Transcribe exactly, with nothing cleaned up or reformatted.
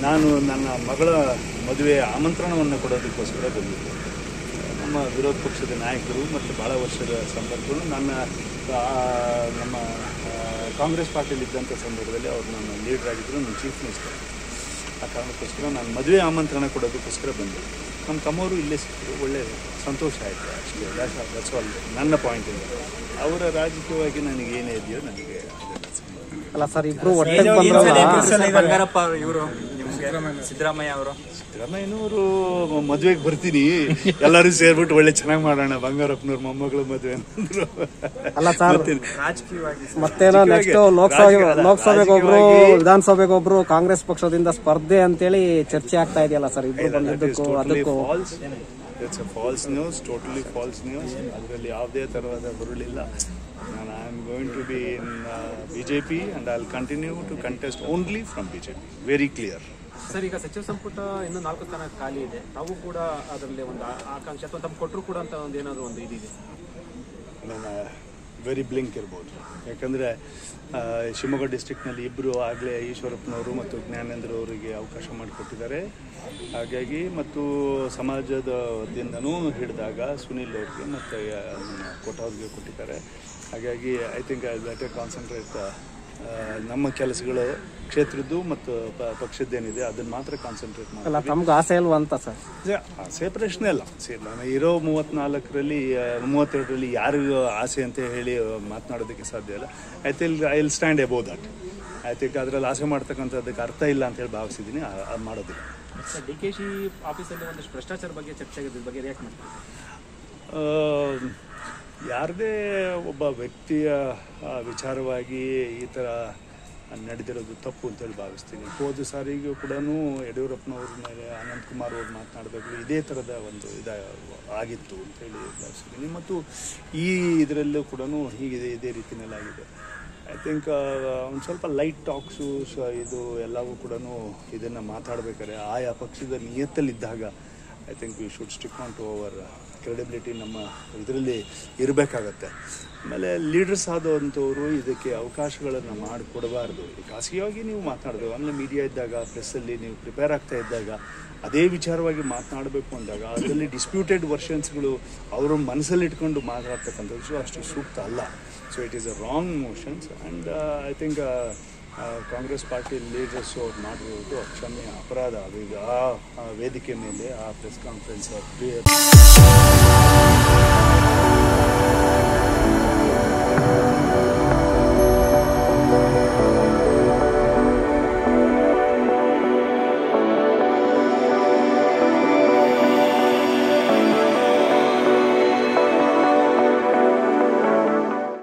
ನಾನು ನನ್ನ ಮಗಳ ಮದುವೆ ಆಮಂತ್ರಣವನ್ನು ಕೊಡೋದಕ್ಕೋಸ್ಕರ ಬಂದಿದ್ದೆ. ನಮ್ಮ ವಿರೋಧ ಪಕ್ಷದ ನಾಯಕರು ಮತ್ತು ಭಾಳ ವರ್ಷದ ಸಂಪರ್ಕಗಳು ನನ್ನ ನಮ್ಮ ಕಾಂಗ್ರೆಸ್ ಪಾರ್ಟಿಯಲ್ಲಿದ್ದಂಥ ಸಂದರ್ಭದಲ್ಲಿ ಅವ್ರು ನನ್ನ ಲೀಡರ್ ಆಗಿದ್ದರು, ನನ್ನ ಚೀಫ್ ಮಿನಿಸ್ಟರ್. ಆ ಕಾರಣಕ್ಕೋಸ್ಕರ ನಾನು ಮದುವೆ ಆಮಂತ್ರಣ ಕೊಡೋದಕ್ಕೋಸ್ಕರ ಬಂದೆ. ನಮ್ಮ ತಮ್ಮವರು ಇಲ್ಲೇ ಸಿಕ್ಕರು, ಒಳ್ಳೆ ಸಂತೋಷ ಆಯಿತು. ಅಷ್ಟೇ, ದಟ್ಸ್ ಆಲ್ ನನ್ನ ಪಾಯಿಂಟಿಂದ. ಅವರ ರಾಜಕೀಯವಾಗಿ ನನಗೆ ಏನೇ ಇದೆಯೋ ನನಗೆ ಅಲ್ಲ ಸರ್, ಇಬ್ರು ಬಂಗಾರಪ್ಪ ಇವರು ಸಿದ್ದರಾಮಯ್ಯ ಅವರು ಸಿದ್ದರಾಮಯ್ಯನವರು ಮದುವೆಗೆ ಬರ್ತೀನಿ, ಎಲ್ಲರೂ ಸೇರ್ಬಿಟ್ಟು ಒಳ್ಳೆ ಚೆನ್ನಾಗಿ ಮಾಡೋಣ ಬಂಗಾರಪ್ಪನವ್ರ ಮೊಮ್ಮಗಳು ಮದುವೆ ಅಂದ್ರು. ಅಲ್ಲ ಸರ್, ರಾಜಕೀಯವಾಗಿ ಮತ್ತೇನೋ ನೆಕ್ಸ್ಟ್ ಲೋಕಸಭೆ ಲೋಕಸಭೆಗೆ ಒಬ್ರು ವಿಧಾನಸಭೆಗೆ ಒಬ್ರು ಕಾಂಗ್ರೆಸ್ ಪಕ್ಷದಿಂದ ಸ್ಪರ್ಧೆ ಅಂತೇಳಿ ಚರ್ಚೆ ಆಗ್ತಾ ಇದೆಯಲ್ಲ ಸರ್, ಇಬ್ರು ಬಂದಿದ್ದಕ್ಕೂ ಅದಕ್ಕೂ. It's a false news, totally false news. ಅದರಲ್ಲಿ ಯಾವುದೇ ಥರವಾದ ಹುರುಳಿಲ್ಲ. ನಾನು I am going to be in B J P and I will continue to contest only from B J P. Very clear sir. ಈಗ ಸಚಿವ ಸಂಪುಟ ಇನ್ನೂ ನಾಲ್ಕು ಸ್ಥಾನ ಖಾಲಿ ಇದೆ, ತಾವು ಕೂಡ ಅದರಲ್ಲಿ ಒಂದು ಆಕಾಂಕ್ಷೆ ಅಥವಾ ತಮ್ಮ ಕೊಟ್ಟರು ಕೂಡ ಅಂತ ಒಂದು ಏನಾದರೂ ಒಂದು ಇದಿದೆ? ನನ್ನ ವೆರಿ ಬ್ಲಿಂಕ್ ಇರ್ಬೋದು. ಯಾಕಂದರೆ ಶಿವಮೊಗ್ಗ ಡಿಸ್ಟ್ರಿಕ್ನಲ್ಲಿ ಇಬ್ಬರು ಆಗಲೇ ಈಶ್ವರಪ್ಪನವರು ಮತ್ತು ಜ್ಞಾನೇಂದ್ರ ಅವರಿಗೆ ಅವಕಾಶ ಮಾಡಿಕೊಟ್ಟಿದ್ದಾರೆ. ಹಾಗಾಗಿ ಮತ್ತು ಸಮಾಜದ ವತಿಯಿಂದನೂ ಹಿಡಿದಾಗ ಸುನೀಲ್ ಅವ್ರಿಗೆ ಮತ್ತು ಕೊಟ್ಟವ್ರಿಗೆ ಕೊಟ್ಟಿದ್ದಾರೆ. ಹಾಗಾಗಿ I think I let a concentrate ನಮ್ಮ ಕೆಲಸಗಳು ಕ್ಷೇತ್ರದ್ದು ಮತ್ತು ಪಕ್ಷದ್ದೇನಿದೆ ಅದನ್ನು ಮಾತ್ರ ಕಾನ್ಸಂಟ್ರೇಟ್ ಮಾಡಿ. ತಮ್ಗೆ ಆಸೆ ಅಲ್ವಾ ಅಂತ ಸರ್? ಆಸೆ ಪ್ರಶ್ನೆ ಅಲ್ಲ. ಸರಿ, ನಾನು ಇರೋ ಮೂವತ್ತ್ನಾಲ್ಕರಲ್ಲಿ ಮೂವತ್ತೆರಡರಲ್ಲಿ ಯಾರಿಗೂ ಆಸೆ ಅಂತ ಹೇಳಿ ಮಾತನಾಡೋದಕ್ಕೆ ಸಾಧ್ಯ ಇಲ್ಲ. I think I will stand above that. I think ಅದರಲ್ಲಿ ಆಸೆ ಮಾಡ್ತಕ್ಕಂಥದ್ದಕ್ಕೆ ಅರ್ಥ ಇಲ್ಲ ಅಂತ ಹೇಳಿ ಭಾವಿಸಿದ್ದೀನಿ. ಅದು ಮಾಡೋದಿಲ್ಲ. ಡಿ ಕೆ ಶಿ ಆಫೀಸಲ್ಲಿ ಒಂದಷ್ಟು ಭ್ರಷ್ಟಾಚಾರ ಬಗ್ಗೆ ಚರ್ಚೆ ಆಗೋದ್ರ ಬಗ್ಗೆ ರಿಯಾಕ್ಟ್ ಮಾಡ್ತೀವಿ. ಯಾರದೇ ಒಬ್ಬ ವ್ಯಕ್ತಿಯ ವಿಚಾರವಾಗಿ ಈ ಥರ ನಡೆದಿರೋದು ತಪ್ಪು ಅಂತೇಳಿ ಭಾವಿಸ್ತೀನಿ. ಹೋದ ಸಾರಿಗೂ ಕೂಡ ಯಡಿಯೂರಪ್ಪನವ್ರ ಮೇಲೆ ಅನಂತಕುಮಾರ್ ಅವ್ರು ಮಾತನಾಡಿದಾಗಲೂ ಇದೇ ಥರದ ಒಂದು ಇದ ಆಗಿತ್ತು ಅಂತೇಳಿ ಭಾವಿಸ್ತೀನಿ. ಮತ್ತು ಈ ಇದರಲ್ಲೂ ಕೂಡ ಹೀಗಿದೆ, ಇದೇ ರೀತಿಯಲ್ಲಾಗಿದೆ. ಐ ಥಿಂಕ್ ಒಂದು ಸ್ವಲ್ಪ ಲೈಟ್ ಟಾಕ್ಸು ಇದು ಎಲ್ಲವೂ ಕೂಡ ಇದನ್ನು ಮಾತಾಡಬೇಕಾದ್ರೆ ಆಯಾ ಪಕ್ಷದ ನಿಯತ್ತಲ್ಲಿದ್ದಾಗ I think we should stick on to our credibility. ನಮ್ಮ ಇದರಲ್ಲಿ ಇರಬೇಕಾಗತ್ತೆ. ಆಮೇಲೆ ಲೀಡರ್ಸ್ ಆದಂಥವರು ಇದಕ್ಕೆ ಅವಕಾಶಗಳನ್ನು ಮಾಡಿಕೊಡಬಾರ್ದು. ಖಾಸಗಿಯಾಗಿ ನೀವು ಮಾತನಾಡಬೇಕು. ಆಮೇಲೆ ಮೀಡಿಯಾ ಇದ್ದಾಗ, ಪ್ರೆಸ್ಸಲ್ಲಿ ನೀವು ಪ್ರಿಪೇರ್ ಆಗ್ತಾ ಇದ್ದಾಗ ಅದೇ ವಿಚಾರವಾಗಿ ಮಾತನಾಡಬೇಕು ಅಂದಾಗ ಅದರಲ್ಲಿ ಡಿಸ್ಪ್ಯೂಟೆಡ್ ವರ್ಷನ್ಸ್ಗಳು ಅವರು ಮನಸ್ಸಲ್ಲಿ ಇಟ್ಕೊಂಡು ಮಾತಾಡ್ತಕ್ಕಂಥದ್ದು ಅಷ್ಟು ಸೂಕ್ತ ಅಲ್ಲ. So it is a wrong motions and I think Congress party leaders ಅವ್ರು ಮಾಡಿರೋದು ಅಕ್ಷಮ್ಯ ಅಪರಾಧ. ಅದು ಆ ವೇದಿಕೆ ಮೇಲೆ ಆ ಪ್ರೆಸ್ ಕಾನ್ಫರೆನ್ಸ್